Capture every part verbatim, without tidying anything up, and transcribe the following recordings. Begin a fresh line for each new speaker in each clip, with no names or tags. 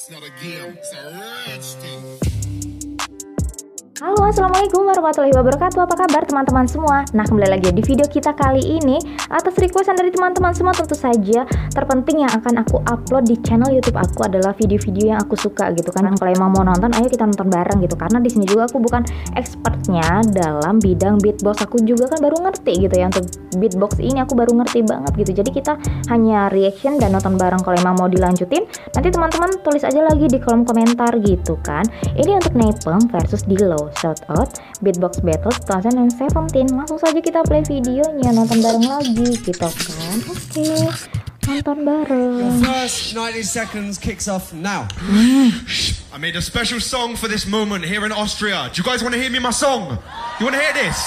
not a game, it's a rich thing.
Halo, assalamualaikum warahmatullahi wabarakatuh. Apa kabar teman-teman semua? Nah, kembali lagi di video kita kali ini atas requestan dari teman-teman semua. Tentu saja terpenting yang akan aku upload di channel YouTube aku adalah video-video yang aku suka gitu kan. Kalau emang mau nonton, ayo kita nonton bareng gitu. Karena di sini juga aku bukan expertnya dalam bidang beatbox. Aku juga kan baru ngerti gitu ya, untuk beatbox ini aku baru ngerti banget gitu. Jadi kita hanya reaction dan nonton bareng. Kalau emang mau dilanjutin, nanti teman-teman tulis aja lagi di kolom komentar gitu kan. Ini untuk Nepem versus Dilo. Shout out Beatbox Battle dua ribu tujuh belas. Langsung saja kita play videonya, nonton bareng lagi gitu kan. Oke, nonton bareng.
First ninety seconds kicks off now.
I made a special song for this moment here in Austria. Do you guys want to hear me my song? You want to hear this?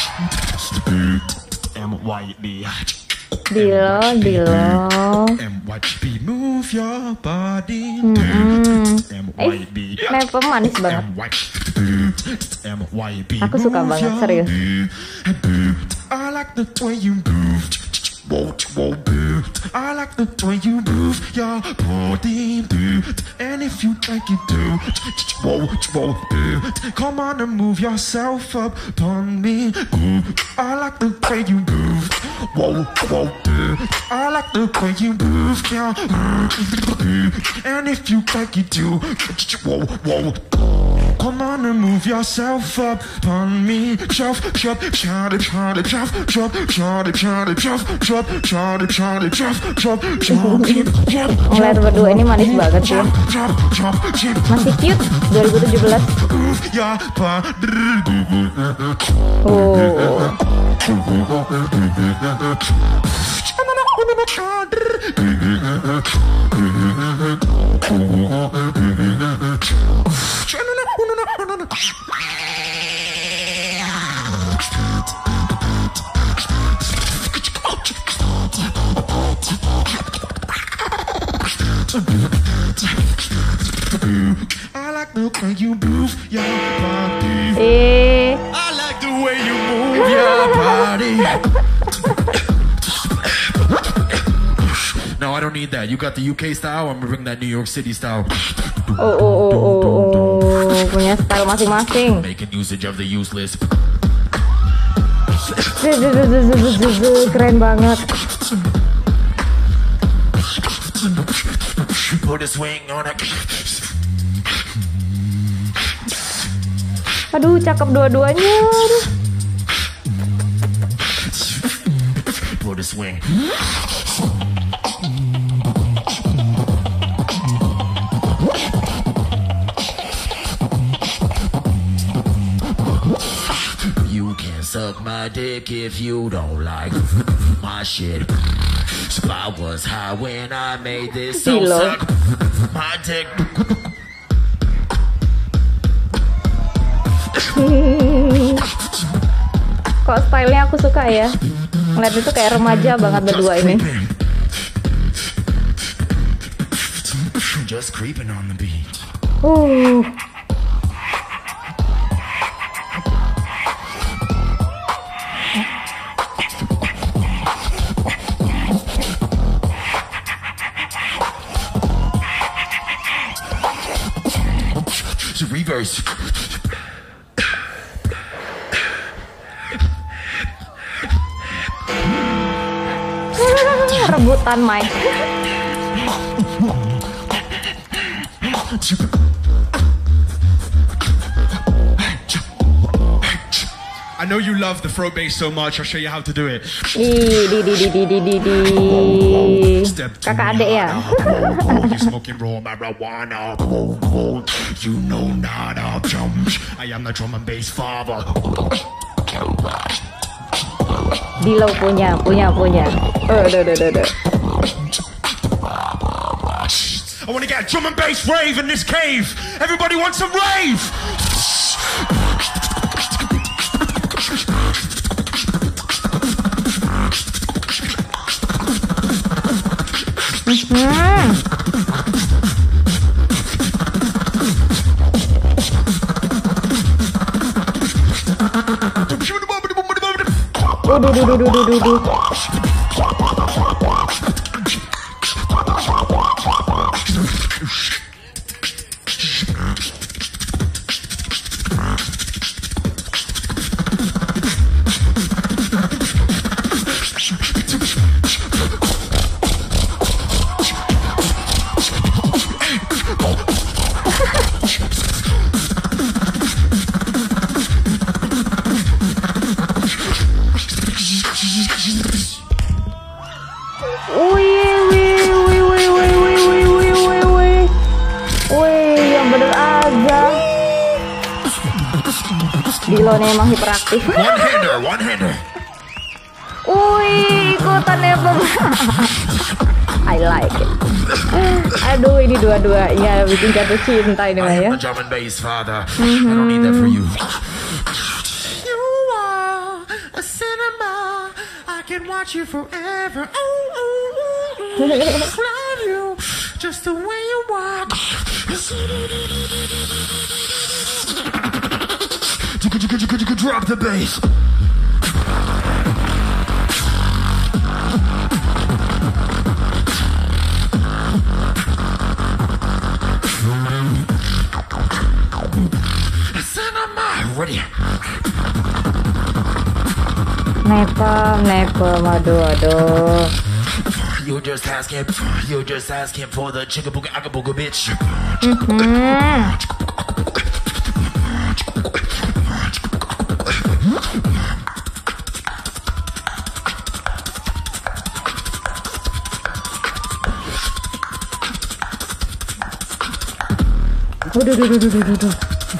M Y B
Dilo, Dilo.
M Y B move your body. M Y B
Nepem manis banget.
M Y B
Aku suka banget, serius.
I like the way you move. I like the way you move your body, and if you like it do, come on and move yourself up on me. I like the way you move. I like the way you move, yeah. And if you like it do, come on and move yourself up on me. Jump, jump, jump, jump, jump, jump, jump, jump, jump, jump, jump, jump, jump, jump, jump.
Ngeliat berdua ini manis banget sih. Masih cute dua ribu tujuh belas. Oh.
I like the way you move your body.
Eh.
I like the way you move your body. No, I don't need that. You got the U K style. I'm gonna bring that New York City style.
Oh, oh, oh, oh, oh. Punya style masing-masing.
Making usage of the useless.
Keren banget.
Put a swing on it.
Aduh, cakep dua-duanya.
Put a swing. You can suck my dick if you don't like my shit. I was high when I made this song. Suck my dick.
Kok stylenya aku suka ya. Ngeliat itu kayak remaja banget berdua ini.
Just creeping on the beat.
Uh.
Reverse.
Rebutan mic.
I know you love the throat bass so much. I'll show you how to do it.
Di di di di di di di di. Kakak adek ya.
You smoking raw marijuana. You know not a jump. I am the drum and bass father.
Dilo punya, punya, punya. Oh, do, do, do, do.
I want to get a drum and bass rave in this cave. Everybody wants a rave.
Hmm. Duh, duh, duh, duh, duh, duh, duh. Wih, wih, wih, wih, wih, wih, wih, wih, wih, wih. Wih, yang bener aja. Dilo nih emang hiperaktif.
One hander, one hander.
Wih, ikutan ya Bang. I like it. Aduh, ini dua-duanya bikin jatuh cinta ini mah ya.
I'm a drum and bass father. I don't need that for you. You are a cinema. I can watch you forever. Oh, oh, oh, oh. Love you just the way you walk. Drop the bass. Ready.
Nepem, nepem, aduh, aduh.
You just asking, you just asking for the chicka booga aka booga bitch.
Hmm. Waduh, duh, duh, duh, duh, duh.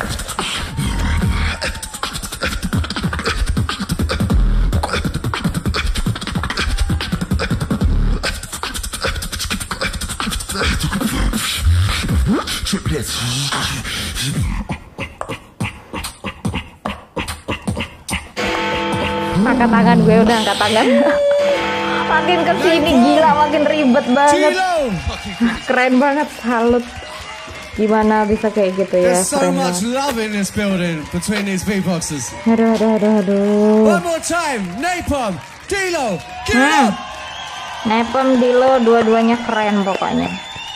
Angkat tangan, gue udah angkat tangan. Makin kesini gila, makin ribet banget. Keren banget, salut. Gimana bisa kayak gitu ya?
There's so
Keren
much
banget.
love in this building between these beatboxers.
Aduh, aduh, aduh, aduh.
One more time, Napalm, D-Lo, give it
Hmm.
up.
Nepem, Dilo, dua-duanya keren pokoknya.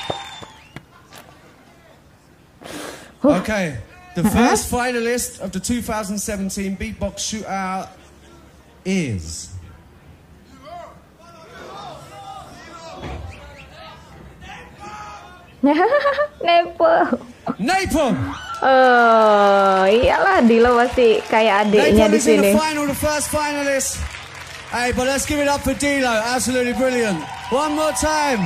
Okay, the first finalist of the two thousand seventeen Beatbox Shootout is...
Nepem.
Napalm.
Oh, iyalah Dilo masih kayak adiknya
Napalm
di
is in
sini.
the final, the first finalist. Hey, but let's give it up for D-Lo, absolutely brilliant. One more time.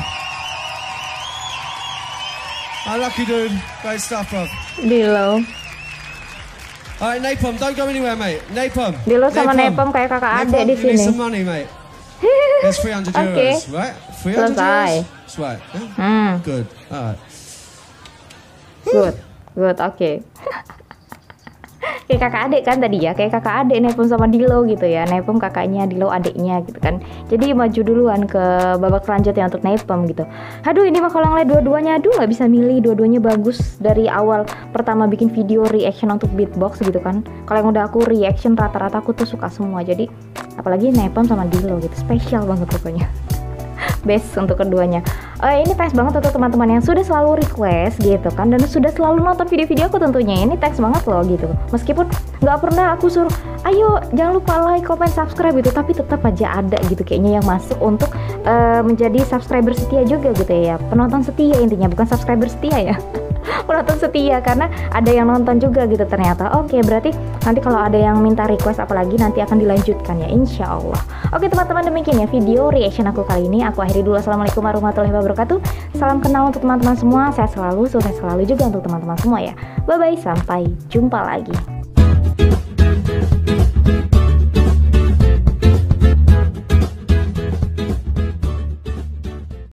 Oh, lucky dude, great stuff, bro.
Dilo.
Alright, Napalm, don't go anywhere, mate. Napalm.
Dilo sama Nepem kayak kakak adik
Napalm,
di
you need
sini.
some money, mate. There's three hundred
Okay.
euros, right? three hundred
Selesai.
euros? That's right. Yeah?
Hmm,
Good. Alright.
good, good, oke. Kayak kakak adik kan tadi ya, kayak kakak adik Nepem sama Dilo gitu ya. Nepem kakaknya, Dilo adiknya gitu kan. Jadi maju duluan ke babak selanjutnya untuk Nepem gitu. Aduh, ini mah kalau ngeliat dua-duanya, aduh nggak bisa milih, dua-duanya bagus dari awal pertama bikin video reaction untuk beatbox gitu kan. Kalau yang udah aku reaction rata-rata aku tuh suka semua. Jadi apalagi Nepem sama Dilo gitu, spesial banget pokoknya. Best untuk keduanya. Eh, ini thanks banget untuk teman-teman yang sudah selalu request gitu kan, dan sudah selalu nonton video-video aku tentunya. Ini thanks banget loh gitu. Meskipun nggak pernah aku suruh, ayo jangan lupa like, comment, subscribe gitu, tapi tetap aja ada gitu kayaknya yang masuk untuk uh, menjadi subscriber setia juga gitu ya. Penonton setia intinya, bukan subscriber setia ya. Penonton setia, karena ada yang nonton juga gitu ternyata. Oke, berarti nanti kalau ada yang minta request apalagi nanti akan dilanjutkan ya, insya Allah. Oke teman-teman, demikian ya video reaction aku kali ini. Aku akhiri dulu. Assalamualaikum warahmatullahi wabarakatuh. Salam kenal untuk teman-teman semua. Saya selalu, sukses selalu juga untuk teman-teman semua ya. Bye bye, sampai jumpa lagi.